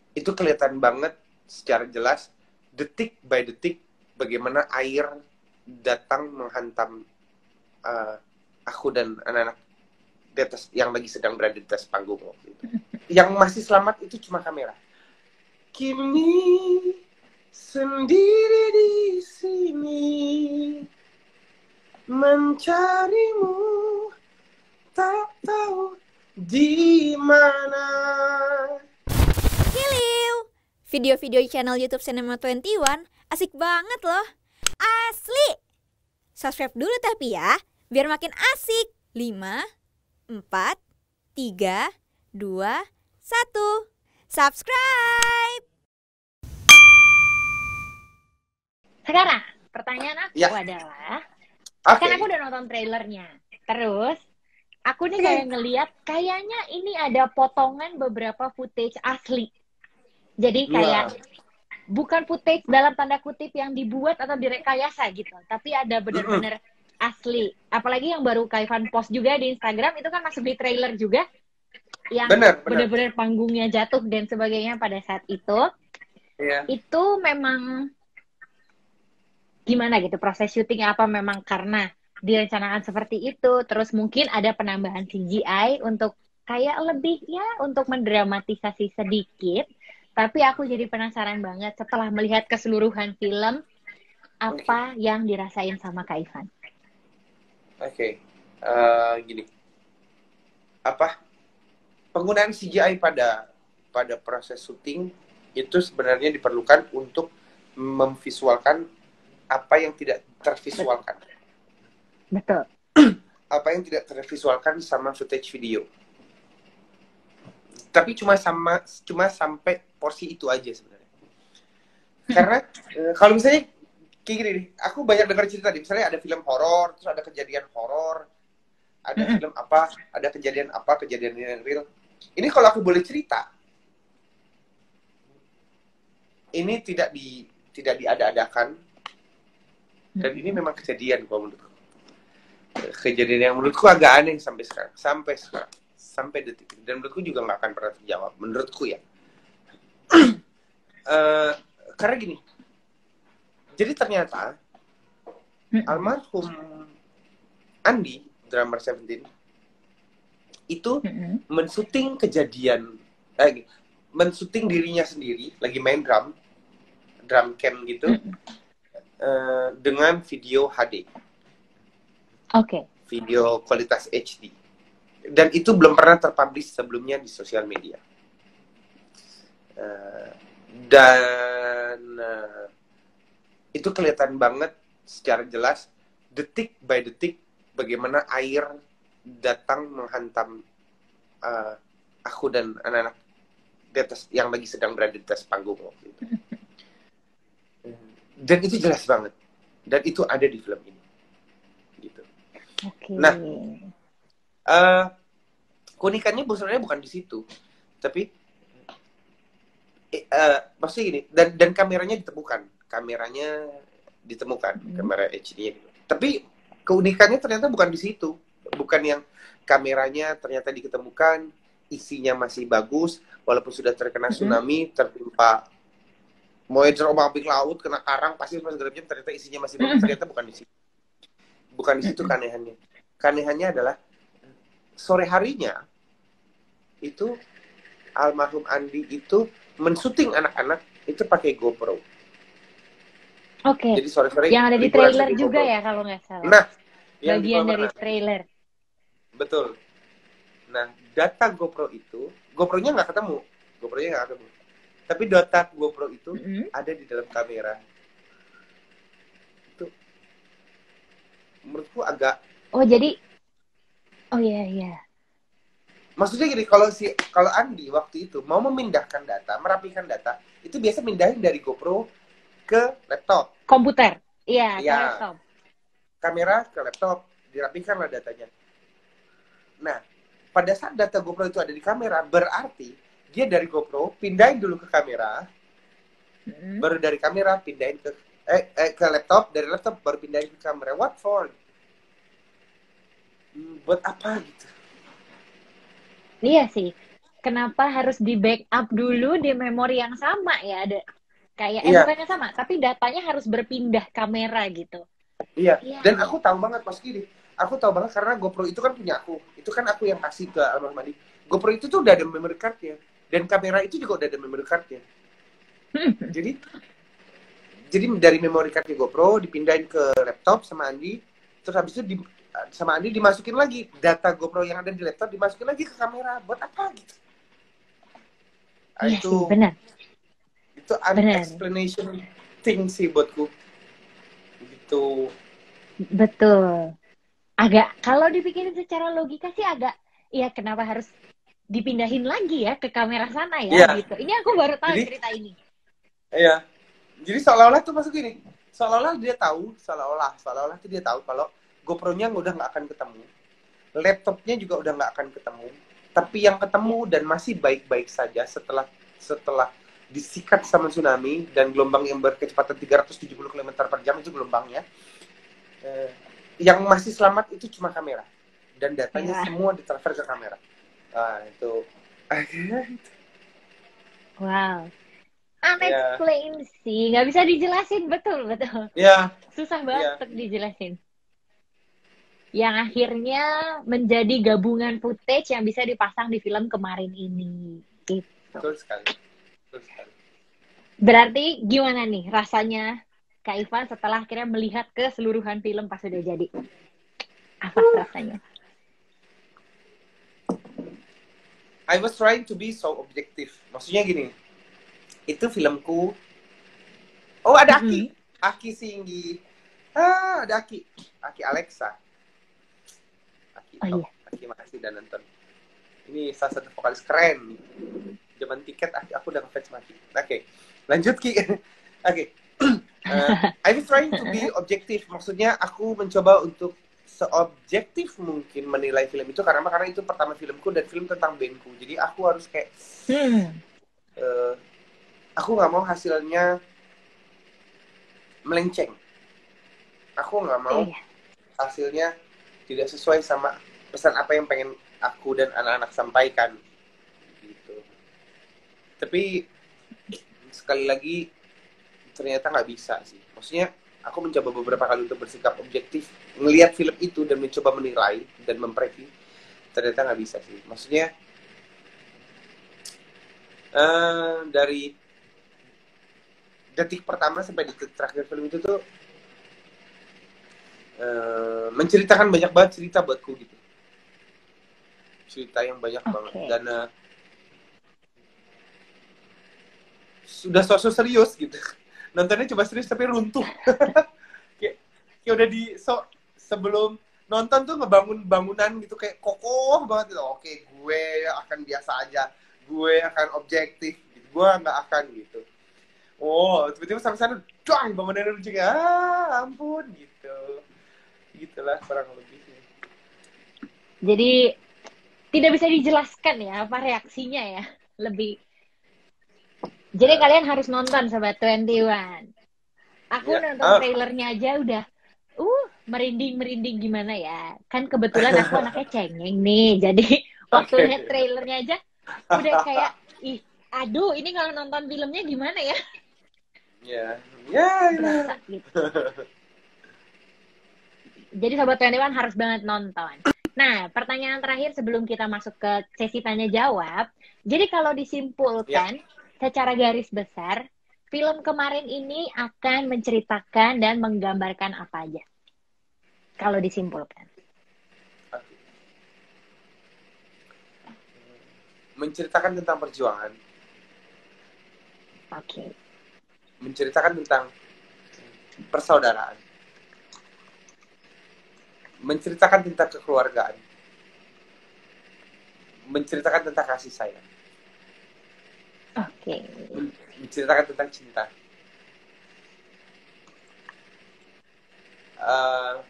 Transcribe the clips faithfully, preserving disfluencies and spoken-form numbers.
itu kelihatan banget secara jelas detik by detik bagaimana air datang menghantam uh, aku dan anak-anak di atas yang lagi sedang berada di atas panggung waktu itu. Yang masih selamat itu cuma kamera. Kini sendiri di sini mencarimu, tak tahu di mana. Hiliu, video-video channel YouTube Cinema dua puluh satu asik banget loh. Asli. Subscribe dulu tapi ya, biar makin asik. lima, empat, tiga, dua, satu. Subscribe. Sekarang pertanyaan aku Ya. adalah, Oke. kan aku udah nonton trailernya. Terus aku nih kayak ngeliat kayaknya ini ada potongan beberapa footage asli. Jadi kayak Iya. bukan footage dalam tanda kutip yang dibuat atau direkayasa gitu, tapi ada bener-bener asli. Apalagi yang baru Kak Ivan post juga di Instagram, itu kan masuk di trailer juga, yang Benar, benar. bener-bener panggungnya jatuh dan sebagainya pada saat itu. Iya. Itu memang gimana gitu proses syutingnya, apa memang karena direncanakan seperti itu, terus mungkin ada penambahan C G I untuk kayak lebih ya untuk mendramatisasi sedikit. Tapi aku jadi penasaran banget setelah melihat keseluruhan film, apa yang dirasain sama Kak Ivan. Oke, okay. uh, gini, apa penggunaan C G I pada pada proses syuting itu sebenarnya diperlukan untuk memvisualkan apa yang tidak tervisualkan. Betul. Apa yang tidak tervisualkan sama footage video. Tapi cuma sama cuma sampai porsi itu aja sebenarnya. Karena uh, kalau misalnya kayak gini nih, aku banyak dengar cerita nih, misalnya ada film horor, terus ada kejadian horor, ada mm-hmm. film apa, ada kejadian apa, kejadian yang real. Ini kalau aku boleh cerita, ini tidak di tidak diada-adakan, dan ini memang kejadian kalau menurutku. Kejadian yang menurutku agak aneh sampai sekarang, sampai sekarang, sampai detik ini. Dan menurutku juga nggak akan pernah terjawab, menurutku ya. uh, karena gini, jadi ternyata almarhum Andi, drummer Seventeen, itu mm-hmm. mensyuting kejadian, eh, mensyuting dirinya sendiri, lagi main drum, drum cam gitu, mm-hmm. uh, dengan video H D. Oke. Okay. Video kualitas H D. Dan itu belum pernah terpublish sebelumnya di sosial media. Uh, dan... Uh, itu kelihatan banget secara jelas detik by detik bagaimana air datang menghantam uh, aku dan anak-anak di atas yang lagi sedang berada di atas panggung waktu itu. Dan itu jelas banget, dan itu ada di film ini gitu. Okay. Nah uh, keunikannya sebenarnya bukan di situ, tapi uh, maksudnya gini, dan dan kameranya ditemukan kameranya ditemukan, hmm. kamera H D-nya. Tapi keunikannya ternyata bukan di situ. Bukan yang kameranya ternyata diketemukan, isinya masih bagus, walaupun sudah terkena tsunami, hmm. tertimpa monster ombak laut, kena karang, pasti segala macam, ternyata isinya masih bagus. Hmm. Ternyata bukan di situ. Bukan di situ keanehannya. Keanehannya adalah sore harinya itu almarhum Andi itu mensyuting anak-anak itu pakai GoPro. Oke. Jadi sore-sore yang ada di trailer juga ya kalau nggak salah. Nah, bagian dari trailer. Betul. Nah, data GoPro itu, GoPro-nya nggak ketemu, GoPro-nya nggak ketemu. Tapi data GoPro itu mm-hmm. ada di dalam kamera. Itu, menurutku agak. Oh jadi, oh iya iya. Maksudnya gini, kalau si, kalau Andi waktu itu mau memindahkan data, merapikan data, itu biasa mindahin dari GoPro ke laptop, komputer, iya, ya, ke laptop, kamera ke laptop, dirapikanlah datanya. Nah, pada saat data GoPro itu ada di kamera, berarti dia dari GoPro pindahin dulu ke kamera, mm-hmm. baru dari kamera pindahin ke eh, eh ke laptop, dari laptop baru pindahin ke kamera. What for? Hmm, buat apa gitu? Iya sih. kenapa harus di backup dulu di memori yang sama ya? Ada kayak eh Iya, bukannya sama, tapi datanya harus berpindah kamera gitu. iya. Iya, Dan iya. aku tahu banget pas gini. Aku tahu banget karena GoPro itu kan punya aku. Itu kan aku yang kasih ke almarhum Adi. GoPro itu tuh udah ada memory card-nya. Dan kamera itu juga udah ada memory card-nya. Jadi jadi dari memory card GoPro dipindahin ke laptop sama Andi. Terus habis itu di, sama Andi dimasukin lagi data GoPro yang ada di laptop dimasukin lagi ke kamera. Buat apa gitu? Ah, Iya itu sih, benar. itu Benar. unexplanation thing sih buatku. Gitu. Betul. Agak kalau dipikirin secara logika sih agak ya kenapa harus dipindahin lagi ya ke kamera sana ya Iya. gitu. Ini aku baru tahu Jadi cerita ini. iya. Jadi seolah-olah tuh masuk gini. Seolah-olah dia tahu, seolah-olah, seolah-olah tuh dia tahu kalau GoPro-nya udah nggak akan ketemu. Laptopnya juga udah nggak akan ketemu. Tapi yang ketemu Ya. dan masih baik-baik saja setelah setelah disikat sama tsunami dan gelombang yang berkecepatan tiga ratus tujuh puluh kilometer per jam itu gelombangnya. Eh, yang masih selamat itu cuma kamera. Dan datanya Ya. semua ditransfer ke kamera. Ah, itu. Wow. Ya, Unexplained sih, nggak bisa dijelasin, betul betul. ya, Susah banget ya. untuk dijelasin. Yang akhirnya menjadi gabungan footage yang bisa dipasang di film kemarin ini. Gitu. Betul sekali. Betul sekali. Berarti gimana nih rasanya Kak Ivan setelah akhirnya melihat keseluruhan film pas sudah jadi? Apa rasanya? I was trying to be so objective. Maksudnya gini, itu filmku. Oh, ada Aki. Mm-hmm. Aki Singgi. Ah, ada Aki. Aki Alexa. Aki, Oh oh, iya. Aki makasih udah nonton. Ini salah satu vokalis keren. Zaman tiket, Aki, aku udah ngefans sama Aki. Oke, okay. Lanjut Ki. Oke. Okay. Uh, I was trying to be objective. Maksudnya aku mencoba untuk seobjektif mungkin menilai film itu karena karena itu pertama filmku dan film tentang bandku. Jadi aku harus kayak hmm. uh, aku nggak mau hasilnya melenceng. Aku nggak mau iya. hasilnya tidak sesuai sama pesan apa yang pengen aku dan anak-anak sampaikan. Gitu. Tapi sekali lagi ternyata nggak bisa sih. Maksudnya aku mencoba beberapa kali untuk bersikap objektif, ngelihat film itu dan mencoba menilai dan mempreview. Ternyata nggak bisa sih. Maksudnya uh, dari detik pertama sampai detik terakhir film itu tuh uh, menceritakan banyak banget cerita buatku gitu. Cerita yang banyak okay. banget dan uh, sudah sosok serius gitu. Nontonnya coba serius tapi runtuh. kayak, kayak udah di so, sebelum nonton tuh ngebangun bangunan gitu kayak kokoh banget gitu. Oke, gue akan biasa aja, gue akan objektif, gitu. Gue nggak akan gitu. Oh, tiba-tiba sampai sana, dang, bangunan lucu kayak, ah, ampun gitu, gitulah kurang lebihnya. Jadi tidak bisa dijelaskan ya apa reaksinya ya, lebih. Jadi uh, kalian harus nonton Sobat dua puluh satu. Aku yeah. nonton uh. trailernya aja udah uh merinding-merinding gimana ya. Kan kebetulan aku anaknya cengeng nih. Jadi waktu okay. lihat trailernya aja udah kayak ih, aduh ini kalau nonton filmnya gimana ya? Ya. Ya, berasa gitu. Jadi Sobat dua puluh satu harus banget nonton. Nah, pertanyaan terakhir sebelum kita masuk ke sesi tanya jawab. Jadi kalau disimpulkan yeah. secara garis besar, film kemarin ini akan menceritakan dan menggambarkan apa aja? Kalau disimpulkan. Menceritakan tentang perjuangan. Oke. Okay. Menceritakan tentang persaudaraan. Menceritakan tentang kekeluargaan. Menceritakan tentang kasih sayang. Oke. Okay. Menceritakan tentang cinta. Uh,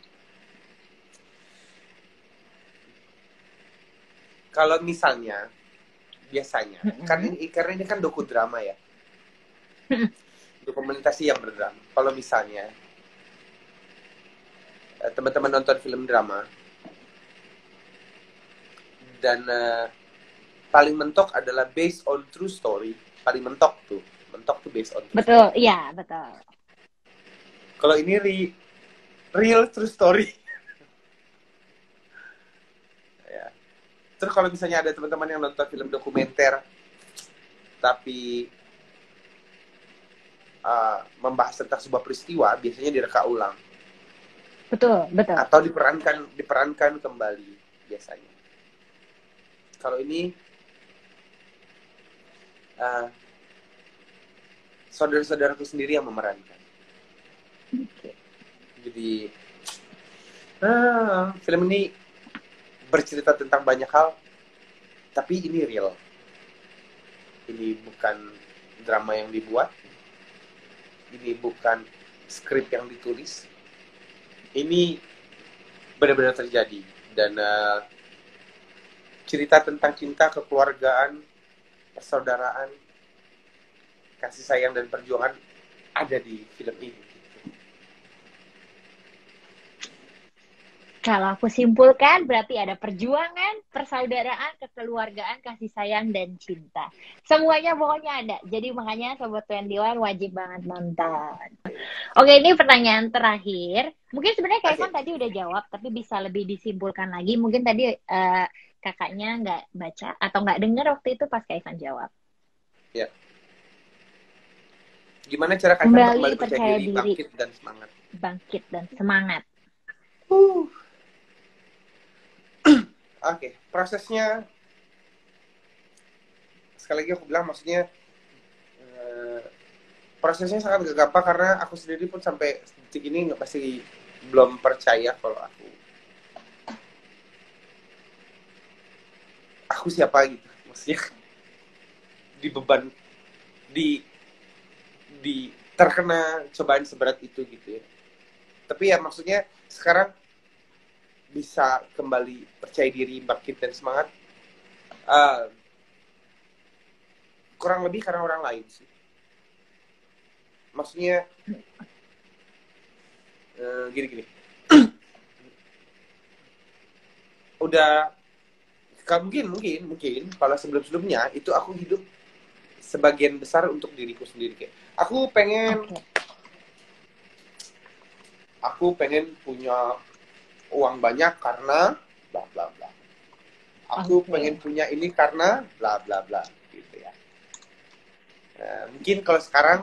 kalau misalnya, biasanya, mm-hmm. kan ini karena ini kan dokudrama ya, dokumentasi yang berdrama. Kalau misalnya uh, teman-teman nonton film drama dan uh, paling mentok adalah based on true story. Paling mentok tuh, mentok tuh based on true Betul, story. iya betul. Kalau ini re- real true story. Ya. Terus kalau misalnya ada teman-teman yang nonton film dokumenter tapi uh, membahas tentang sebuah peristiwa, biasanya direka ulang Betul, betul. atau diperankan diperankan kembali biasanya. Kalau ini uh, saudara-saudaraku sendiri yang memerankan. Oke. Jadi ah, film ini bercerita tentang banyak hal, tapi ini real. Ini bukan drama yang dibuat, ini bukan skrip yang ditulis, ini benar-benar terjadi. Dan uh, cerita tentang cinta, kekeluargaan, persaudaraan, kasih sayang dan perjuangan ada di film ini. Kalau aku simpulkan, berarti ada perjuangan, persaudaraan, kekeluargaan, kasih sayang, dan cinta. Semuanya pokoknya ada. Jadi makanya Sobat dua puluh satu wajib banget nonton. Oke, ini pertanyaan terakhir. Mungkin sebenarnya Kak Ivan Oke. tadi udah jawab, tapi bisa lebih disimpulkan lagi. Mungkin tadi eh, kakaknya nggak baca atau nggak dengar waktu itu pas Kak Ivan jawab. Ya. Gimana cara kalian Kembali kembali percaya percaya diri, diri. bangkit dan semangat? Bangkit dan semangat. Uh. Oke, okay. Prosesnya sekali lagi aku bilang, maksudnya uh, prosesnya sangat gak gampang karena aku sendiri pun sampai detik ini nggak pasti belum percaya kalau aku aku siapa gitu, maksudnya dibeban di di terkena cobaan seberat itu gitu ya. Tapi ya maksudnya sekarang bisa kembali percaya diri, bangkit dan semangat, uh, kurang lebih karena orang lain sih. Maksudnya uh, gini-gini. Udah mungkin mungkin mungkin kalau sebelum-sebelumnya itu aku hidup sebagian besar untuk diriku sendiri, kayak aku pengen Oke. aku pengen punya uang banyak karena bla bla bla. Aku Oke. pengen punya ini karena bla bla bla gitu ya. Nah, mungkin kalau sekarang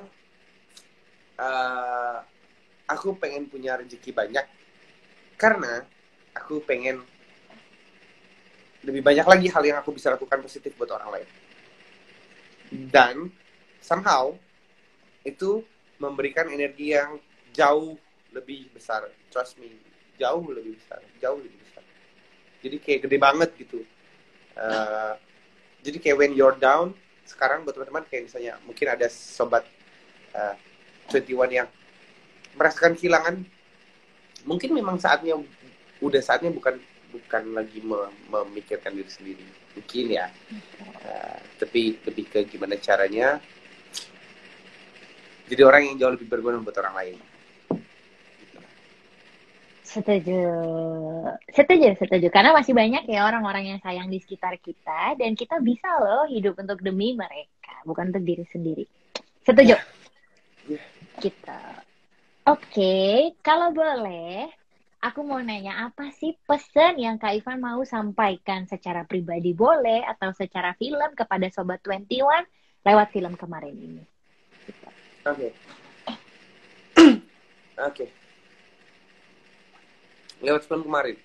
uh, aku pengen punya rezeki banyak karena aku pengen lebih banyak lagi hal yang aku bisa lakukan positif buat orang lain. Dan somehow itu memberikan energi yang jauh lebih besar. Trust me, jauh lebih besar, jauh lebih besar. Jadi kayak gede banget gitu. Uh, jadi kayak when you're down, sekarang buat teman-teman kayak misalnya mungkin ada sobat uh, dua puluh satu yang merasakan kehilangan, mungkin memang saatnya, udah saatnya bukan bukan lagi mem- memikirkan diri sendiri, mungkin ya. Uh, tapi lebih ke gimana caranya jadi orang yang jauh lebih berguna buat orang lain. Setuju. Setuju, setuju. Karena masih banyak ya orang-orang yang sayang di sekitar kita. Dan kita bisa loh hidup untuk demi mereka. Bukan untuk diri sendiri. Setuju. Yeah. Kita. Oke, kalau boleh, aku mau nanya apa sih pesan yang Kak Ivan mau sampaikan secara pribadi boleh atau secara film kepada Sobat dua puluh satu lewat film kemarin ini? Oke. Oke. Lewat film kemarin.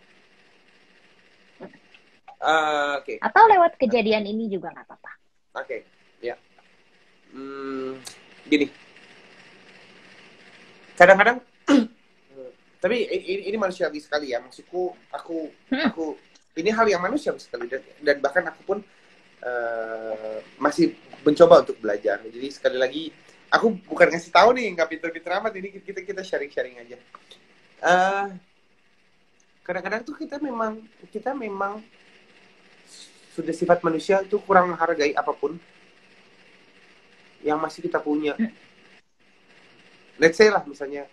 Uh, Oke. Okay. Atau lewat kejadian ini juga nggak apa-apa. Oke, okay. Ya. Hmm, gini. Kadang-kadang, tapi ini, ini manusiawi sekali ya. Maksudku, aku, hmm. aku, ini hal yang manusiawi sekali dan, dan bahkan aku pun uh, masih mencoba untuk belajar. Jadi sekali lagi, aku bukan ngasih tahu nih, nggak pinter-pinter amat. Ini kita kita sharing-sharing aja. Uh, kadang-kadang tuh kita memang kita memang sudah sifat manusia itu kurang menghargai apapun yang masih kita punya. Let's say lah misalnya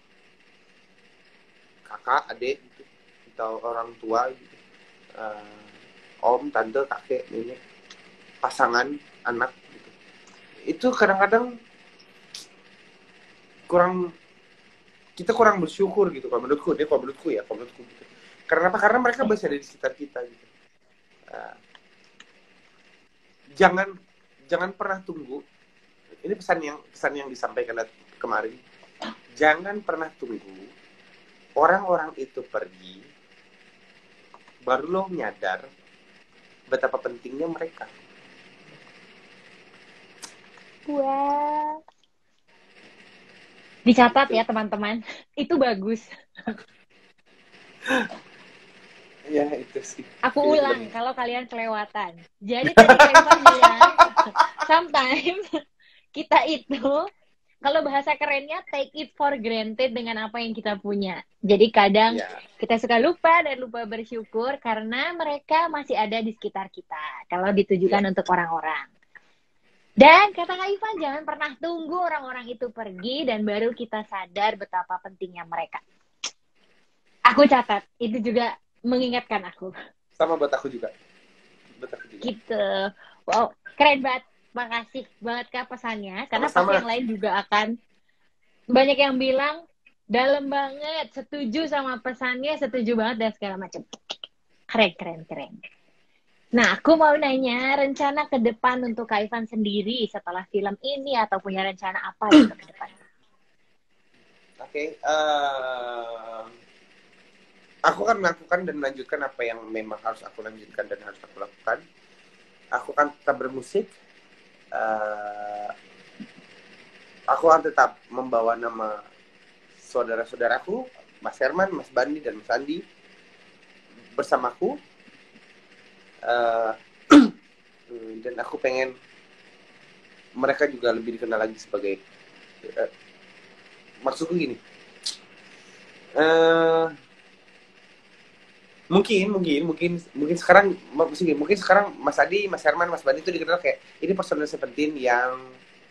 kakak, adik gitu, atau orang tua gitu. Uh, om, tante, kakek, nenek. pasangan, anak gitu. Itu kadang-kadang kurang, kita kurang bersyukur gitu kalau menurutku, dia kalau menurutku ya, kalau menurutku gitu. Karena apa? Karena mereka masih ada di sekitar kita gitu. Nah, jangan jangan pernah tunggu. Ini pesan yang pesan yang disampaikan kemarin. Jangan pernah tunggu orang-orang itu pergi baru lo nyadar betapa pentingnya mereka. Wah. Dicatat ya teman-teman. Itu bagus. Ya itu sih. Aku ulang kalau kalian kelewatan. Jadi tadi Kak bilang, sometimes kita itu, kalau bahasa kerennya take it for granted dengan apa yang kita punya. Jadi kadang yeah. kita suka lupa dan lupa bersyukur karena mereka masih ada di sekitar kita. Kalau ditujukan yeah. untuk orang-orang. Dan kata Kak Ivan, jangan pernah tunggu orang-orang itu pergi dan baru kita sadar betapa pentingnya mereka. Aku catat, itu juga mengingatkan aku. Sama buat aku juga. Buat aku juga. Gitu. Wow, keren banget. Makasih banget Kak pesannya. Karena Sama-sama. pasti yang lain juga akan banyak yang bilang dalam banget, setuju sama pesannya, setuju banget dan segala macam. Keren, keren, keren. Nah, aku mau nanya rencana ke depan untuk Kak Ivan sendiri setelah film ini atau punya rencana apa gitu ke depan? Oke, okay, uh, aku akan melakukan dan melanjutkan apa yang memang harus aku lanjutkan dan harus aku lakukan. Aku akan tetap bermusik. Uh, aku akan tetap membawa nama saudara-saudaraku, Mas Herman, Mas Bandi, dan Mas Andi bersamaku. Uh, dan aku pengen mereka juga lebih dikenal lagi sebagai uh, maksudku gini uh, mungkin mungkin mungkin mungkin sekarang mungkin, mungkin sekarang Mas Adi, Mas Herman, Mas Bani itu dikenal kayak ini personel Seventeen yang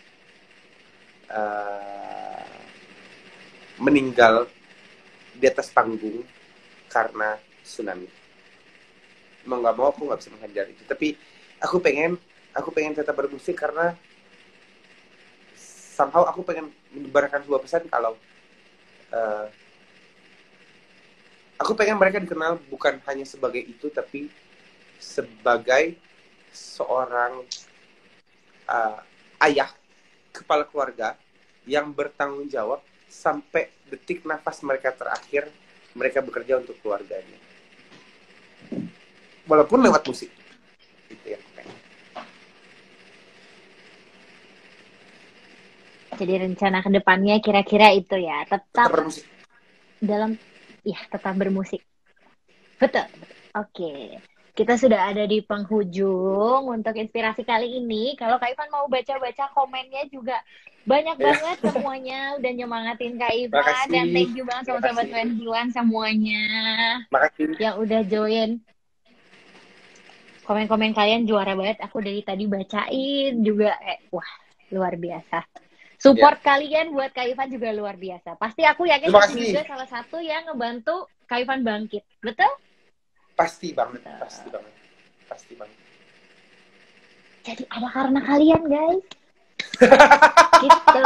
uh, meninggal di atas panggung karena tsunami. Mau nggak mau aku nggak bisa menghajar itu, tapi aku pengen aku pengen tetap bermusik karena somehow aku pengen menyebarkan sebuah pesan kalau uh, aku pengen mereka dikenal bukan hanya sebagai itu, tapi sebagai seorang uh, ayah, kepala keluarga yang bertanggung jawab sampai detik nafas mereka terakhir, mereka bekerja untuk keluarganya. Walaupun lewat musik. Gitu ya. Jadi rencana ke depannya kira-kira itu ya. Tetap, tetap bermusik. Dalam, ya tetap bermusik. Betul. Oke. Kita sudah ada di penghujung untuk inspirasi kali ini. Kalau Kak Ivan mau baca-baca komennya juga banyak banget semuanya. Udah nyemangatin Kak Ivan. Makasih. Dan thank you banget sama Sobat dua puluh satu semuanya. Makasih. Yang udah join. Komen-komen kalian juara banget. Aku dari tadi bacain juga. Eh, wah, luar biasa. Support yeah. kalian buat Kak Ivan juga luar biasa. Pasti aku yakin itu juga salah satu yang ngebantu Kak Ivan bangkit. Betul? Pasti banget. Betul. Pasti banget. Pasti banget. Jadi ada karena kalian, guys. Gitu.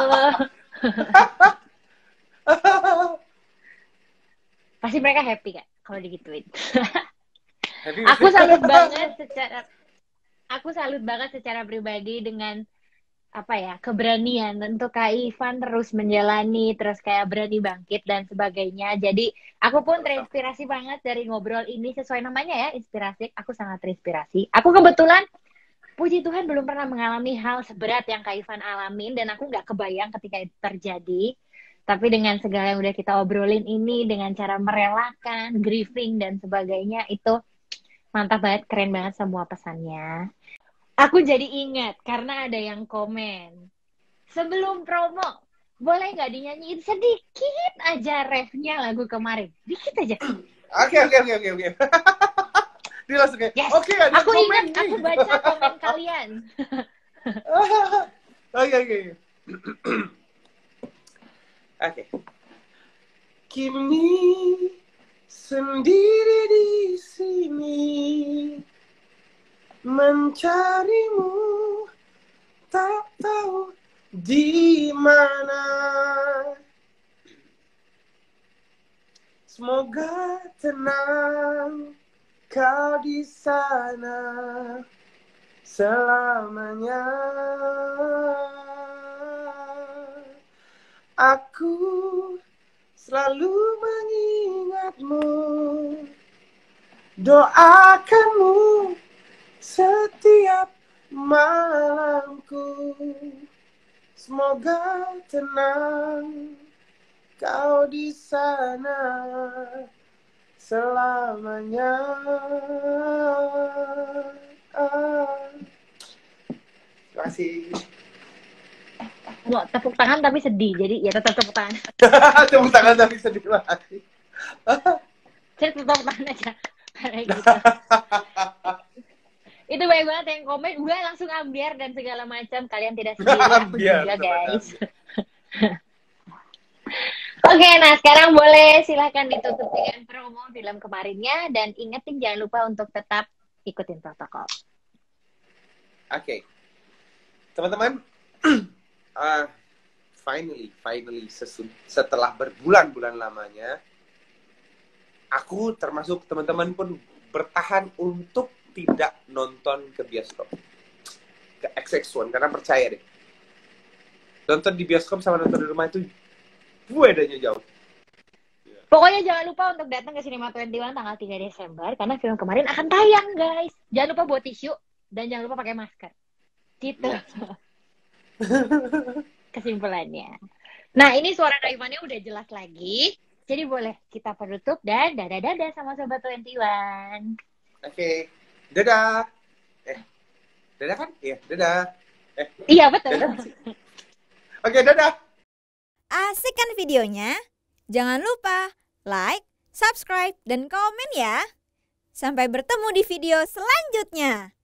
Pasti mereka happy, Kak, kalau digituin. Aku salut banget secara aku salut banget secara pribadi dengan apa ya, keberanian untuk Kak Ivan terus menjalani, terus kayak berani bangkit dan sebagainya. Jadi aku pun terinspirasi banget dari ngobrol ini, sesuai namanya ya, inspirasi. Aku sangat terinspirasi. Aku kebetulan puji Tuhan belum pernah mengalami hal seberat yang Kak Ivan alamin, dan aku nggak kebayang ketika itu terjadi. Tapi dengan segala yang udah kita obrolin ini, dengan cara merelakan, grieving dan sebagainya, itu mantap banget, keren banget semua pesannya. Aku jadi ingat karena ada yang komen. Sebelum promo, boleh nggak dinyanyiin sedikit aja refnya lagu kemarin? Dikit aja. Oke, oke, oke, oke, oke. Dia langsung kayak, yes. oke, ada aku komen ingat, nih. aku baca komen kalian. Oke, oke. Oke. Kini sendiri di sini, mencarimu, tak tahu di mana. Semoga tenang kau di sana selamanya. Aku selalu mengingatmu, doakanmu setiap malamku. Semoga tenang kau di sana selamanya. Ah. Terima kasih. Mau tepuk tangan tapi sedih, jadi ya tetap tepuk tangan. Tepuk tangan tapi sedih lagi. Saya tepuk tangan aja. Kayak gitu. Itu banyak banget yang komen, udah langsung ambiar dan segala macam. Kalian tidak sendirian juga guys. Oke, nah sekarang boleh silahkan ditutup dengan promo film kemarinnya. Dan ingetin jangan lupa untuk tetap ikutin protokol. Oke, okay. Teman-teman, uh, finally, finally setelah berbulan-bulan lamanya, aku termasuk teman-teman pun bertahan untuk tidak nonton ke bioskop, ke X X one, karena percaya deh, nonton di bioskop sama nonton di rumah itu bedanya jauh. Pokoknya jangan lupa untuk datang ke Cinema dua puluh satu tanggal tiga Desember, karena film kemarin akan tayang guys. Jangan lupa bawa tisu dan jangan lupa pakai masker. Gitu. Kesimpulannya. Nah, ini suara Raimannya udah jelas lagi. Jadi boleh kita penutup dan dadah-dadah sama Sobat dua puluh satu. Oke. Okay. Dadah. Eh. Dadah kan? Iya, dadah. Eh. Iya, betul. Dadah. Oke, okay, dadah. Asik kan videonya? Jangan lupa like, subscribe, dan komen ya. Sampai bertemu di video selanjutnya.